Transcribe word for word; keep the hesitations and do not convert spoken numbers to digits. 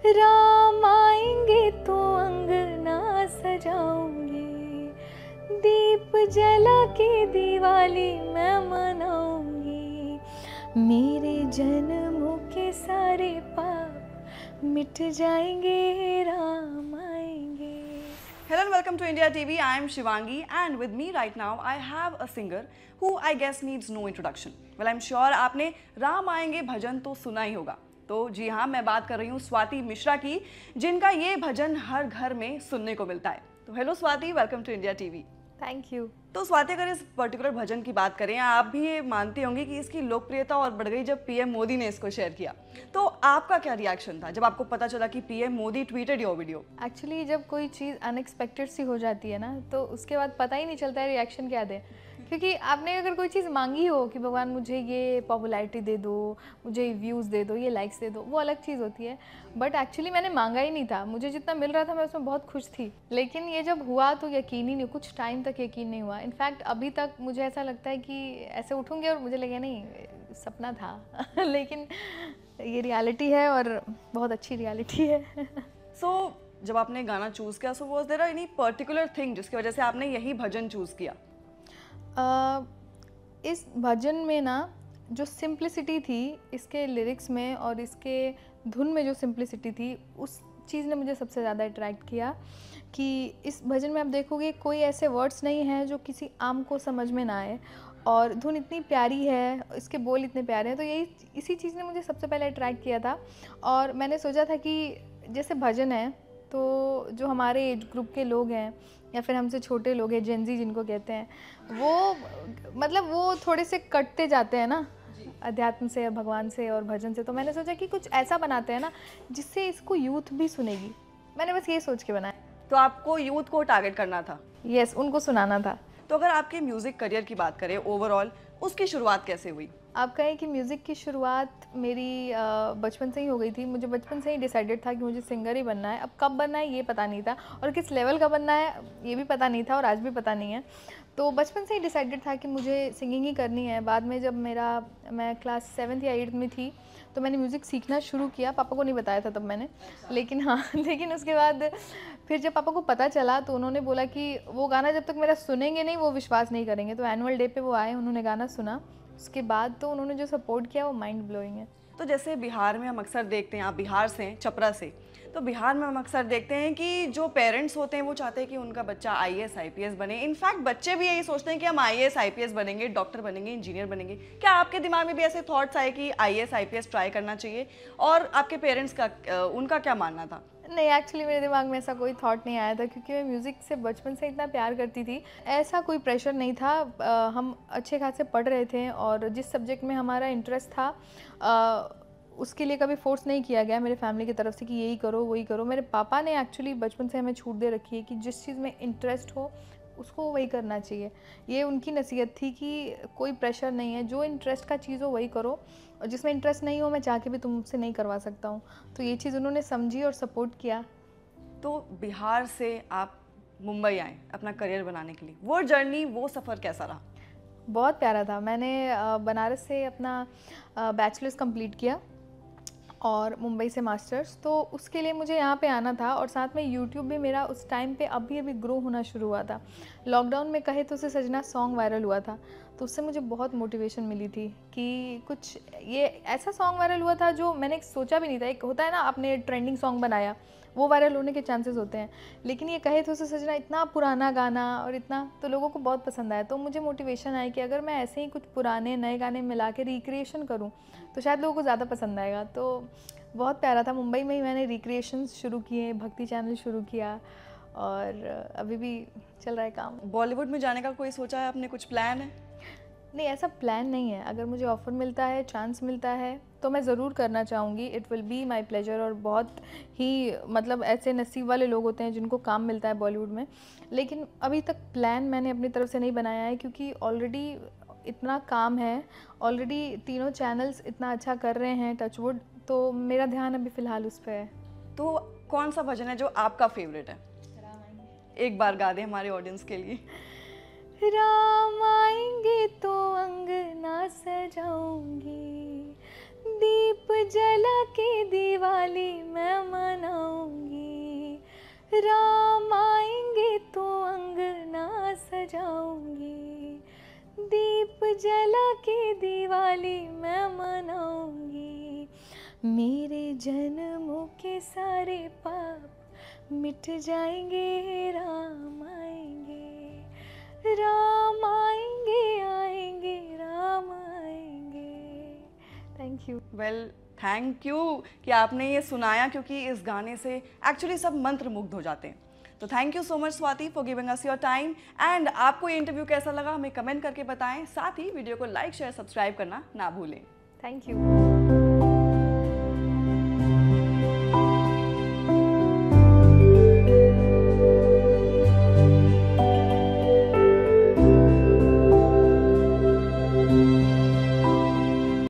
राम आएंगे तो अंगना सजाऊंगी, दीप जला के दिवाली मैं मनाऊंगी, मेरे जन्मों के सारे पाप मिट जाएंगे, राम आएंगे। Hello and welcome to India T V. I am Shivangi and with me right now I have a singer who I guess needs no introduction. Well, I'm sure आपने राम आएंगे भजन तो सुना ही होगा। तो जी हाँ, मैं बात कर रही हूँ स्वाति मिश्रा की, जिनका ये भजन हर घर में सुनने को मिलता है। तो hello Swati, welcome to India TV. Thank you. तो स्वाति, अगर इस पर्टिकुलर भजन की बात करें, आप भी ये मानती होंगी कि इसकी लोकप्रियता और बढ़ गई जब पीएम मोदी ने इसको शेयर किया। तो आपका क्या रिएक्शन था जब आपको पता चला कि PM Modi tweeted your video? Actually जब कोई चीज़ अनएक्सपेक्टेड सी हो जाती है ना, तो उसके बाद पता ही नहीं चलता है रिएक्शन क्या दे। क्योंकि आपने अगर कोई चीज़ मांगी हो कि भगवान मुझे ये पॉपुलैरिटी दे दो, मुझे व्यूज़ दे दो, ये लाइक्स दे दो, वो अलग चीज़ होती है। बट एक्चुअली मैंने मांगा ही नहीं था, मुझे जितना मिल रहा था मैं उसमें बहुत खुश थी। लेकिन ये जब हुआ तो यकीन ही नहीं, कुछ टाइम तक यकीन नहीं हुआ। इनफैक्ट अभी तक मुझे ऐसा लगता है कि ऐसे उठूँगी और मुझे लगे नहीं सपना था लेकिन ये रियलिटी है और बहुत अच्छी रियलिटी है। सो so, जब आपने गाना चूज़ किया, so was there any particular thing जिसकी वजह से आपने यही भजन चूज़ किया? Uh, इस भजन में ना जो सिंप्लिसिटी थी इसके लिरिक्स में और इसके धुन में, जो सिंप्लिसिटी थी उस चीज़ ने मुझे सबसे ज़्यादा अट्रैक्ट किया। कि इस भजन में आप देखोगे कोई ऐसे वर्ड्स नहीं हैं जो किसी आम को समझ में ना आए, और धुन इतनी प्यारी है, इसके बोल इतने प्यारे हैं। तो यही इसी चीज़ ने मुझे सबसे पहले अट्रैक्ट किया था। और मैंने सोचा था कि जैसे भजन है तो जो हमारे एज ग्रुप के लोग हैं या फिर हमसे छोटे लोग हैं, जेनजी जिनको कहते हैं, वो मतलब वो थोड़े से कटते जाते हैं ना अध्यात्म से और भगवान से और भजन से। तो मैंने सोचा कि कुछ ऐसा बनाते हैं ना जिससे इसको यूथ भी सुनेगी। मैंने बस ये सोच के बनाया। तो आपको यूथ को टारगेट करना था? यस, उनको सुनाना था। तो अगर आपके म्यूज़िक करियर की बात करें ओवरऑल, उसकी शुरुआत कैसे हुई? आप कहें कि म्यूज़िक की शुरुआत मेरी बचपन से ही हो गई थी। मुझे बचपन से ही डिसाइडेड था कि मुझे सिंगर ही बनना है। अब कब बनना है ये पता नहीं था, और किस लेवल का बनना है ये भी पता नहीं था, और आज भी पता नहीं है। तो बचपन से ही डिसाइडेड था कि मुझे सिंगिंग ही करनी है। बाद में जब मेरा मैं क्लास सेवन्थ या एट्थ में थी तो मैंने म्यूज़िक सीखना शुरू किया। पापा को नहीं बताया था तब मैंने, लेकिन हाँ लेकिन उसके बाद फिर जब पापा को पता चला तो उन्होंने बोला कि वो गाना जब तक मेरा सुनेंगे नहीं वो विश्वास नहीं करेंगे। तो एनुअल डे पे वो आए, उन्होंने गाना सुना, उसके बाद तो उन्होंने जो सपोर्ट किया वो माइंड ब्लोइंग है। तो जैसे बिहार में हम अक्सर देखते हैं, आप बिहार से हैं, छपरा से, तो बिहार में हम अक्सर देखते हैं कि जो पेरेंट्स होते हैं वो चाहते हैं कि उनका बच्चा आईएएस आईपीएस बने। इनफैक्ट बच्चे भी यही सोचते हैं कि हम आईएएस आईपीएस बनेंगे, डॉक्टर बनेंगे, इंजीनियर बनेंगे। क्या आपके दिमाग में भी ऐसे थॉट्स आए कि आईएएस आईपीएस ट्राई करना चाहिए, और आपके पेरेंट्स का उनका क्या मानना था? नहीं, एक्चुअली मेरे दिमाग में ऐसा कोई थॉट नहीं आया था, क्योंकि मैं म्यूज़िक से बचपन से इतना प्यार करती थी। ऐसा कोई प्रेशर नहीं था। आ, हम अच्छे खासे पढ़ रहे थे और जिस सब्जेक्ट में हमारा इंटरेस्ट था आ, उसके लिए कभी फोर्स नहीं किया गया मेरे फैमिली की तरफ से कि यही करो वही करो। मेरे पापा ने एक्चुअली बचपन से हमें छूट दे रखी है कि जिस चीज़ में इंटरेस्ट हो उसको वही करना चाहिए। ये उनकी नसीहत थी कि कोई प्रेशर नहीं है, जो इंटरेस्ट का चीज़ हो वही करो, और जिसमें इंटरेस्ट नहीं हो मैं चाह के भी तुमसे नहीं करवा सकता हूँ। तो ये चीज़ उन्होंने समझी और सपोर्ट किया। तो बिहार से आप मुंबई आए अपना करियर बनाने के लिए, वो जर्नी, वो सफ़र कैसा रहा? बहुत प्यारा था। मैंने बनारस से अपना बैचलर्स कंप्लीट किया और मुंबई से मास्टर्स। तो उसके लिए मुझे यहाँ पे आना था, और साथ में यूट्यूब भी मेरा उस टाइम पे अभी अभी ग्रो होना शुरू हुआ था। लॉकडाउन में कहे तो उसे सजना सॉन्ग वायरल हुआ था, तो उससे मुझे बहुत मोटिवेशन मिली थी कि कुछ ये ऐसा सॉन्ग वायरल हुआ था जो मैंने सोचा भी नहीं था। एक होता है ना, आपने ट्रेंडिंग सॉन्ग बनाया, वो वायरल होने के चांसेस होते हैं, लेकिन ये कहे तो उसे सजना इतना पुराना गाना और इतना, तो लोगों को बहुत पसंद आया। तो मुझे मोटिवेशन आई कि अगर मैं ऐसे ही कुछ पुराने नए गाने मिला के रिक्रिएशन करूँ तो शायद लोगों को ज़्यादा पसंद आएगा। तो बहुत प्यारा था। मुंबई में ही मैंने रिक्रिएशंस शुरू किए, भक्ति चैनल शुरू किया, और अभी भी चल रहा है काम। बॉलीवुड में जाने का कोई सोचा है आपने, कुछ प्लान है? नहीं, ऐसा प्लान नहीं है। अगर मुझे ऑफ़र मिलता है, चांस मिलता है, तो मैं ज़रूर करना चाहूँगी। It will be my pleasure. और बहुत ही मतलब ऐसे नसीब वाले लोग होते हैं जिनको काम मिलता है बॉलीवुड में। लेकिन अभी तक प्लान मैंने अपनी तरफ से नहीं बनाया है, क्योंकि ऑलरेडी इतना काम है, ऑलरेडी तीनों चैनल्स इतना अच्छा कर रहे हैं, टचवुड। तो मेरा ध्यान अभी फ़िलहाल उस पर है। तो कौन सा भजन है जो आपका फेवरेट है? एक बार गा दें हमारे ऑडियंस के लिए। राम आएंगे तो अंगना सजाऊंगी, दीप जला के दिवाली मैं मना जला के दिवाली मैं मनाऊंगी, मेरे जन्मों के सारे पाप मिट जाएंगे, राम आएंगे, राम आएंगे, आएंगे, राम आएंगे। Thank you. Well thank you कि आपने ये सुनाया, क्योंकि इस गाने से एक्चुअली सब मंत्र मुग्ध हो जाते हैं। तो thank you so much Swati for giving us your time. And आपको ये इंटरव्यू कैसा लगा हमें कमेंट करके बताएं, साथ ही वीडियो को लाइक शेयर सब्सक्राइब करना ना भूलें। Thank you.